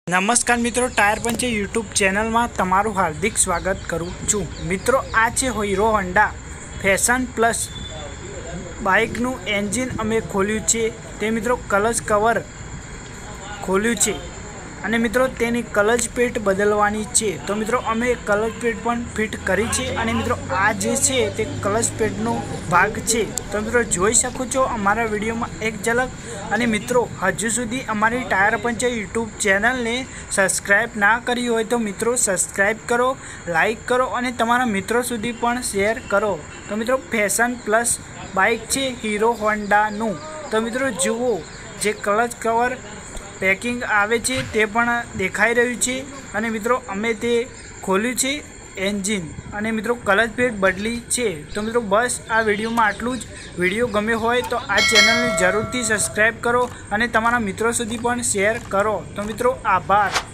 नमस्कार मित्रों, tyre punch YouTube channel में तमारू हार्दिक स्वागत करूँ छूँ। मित्रों, आ छे हीरो होंडा फैशन प्लस बाइकनु एंजीन अमे खोल्युं छे। ते मित्रों क्लच कवर खोल्युं छे अने मित्रों तेनी क्लच पेट बदलवानी छे। तो मित्रों अमे क्लच पेट पण फिट करी छे अने मित्रों आ जे छे ते क्लच पेटनो भाग छे। तो मित्रों जोई शको छो अमारा विडियो में एक झलक। अने मित्रों हजू सुधी अमारी टायर पंच यूट्यूब चेनल ने सब्सक्राइब ना करी होय तो मित्रों सब्सक्राइब करो, लाइक करो अने तमारा मित्रों सुधी पण शेर करो। तो मित्रों फैशन प्लस बाइक छे हीरो होंडानु। तो मित्रों जुओ जे क्लच कवर पेकिंग आवे छे ते पण देखाई रह्युं छे अने मित्रों अमे ते खोल्युं छे एंजीन अने मित्रों क्लच पेट बदली छे। तो मित्रों बस आ विडियो में आटलुं ज। विडियो गमे होय तो आ चेनल ने जरूरथी सब्सक्राइब करो अने तमारा मित्रों सुधी पण शेर करो। तो मित्रों आभार।